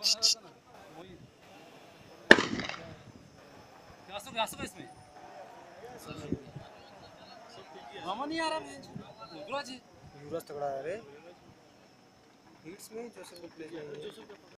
इसमें मामा नहीं आ रहा है युवराज तगड़ा है रे हिट्स में जोसेफ को प्ले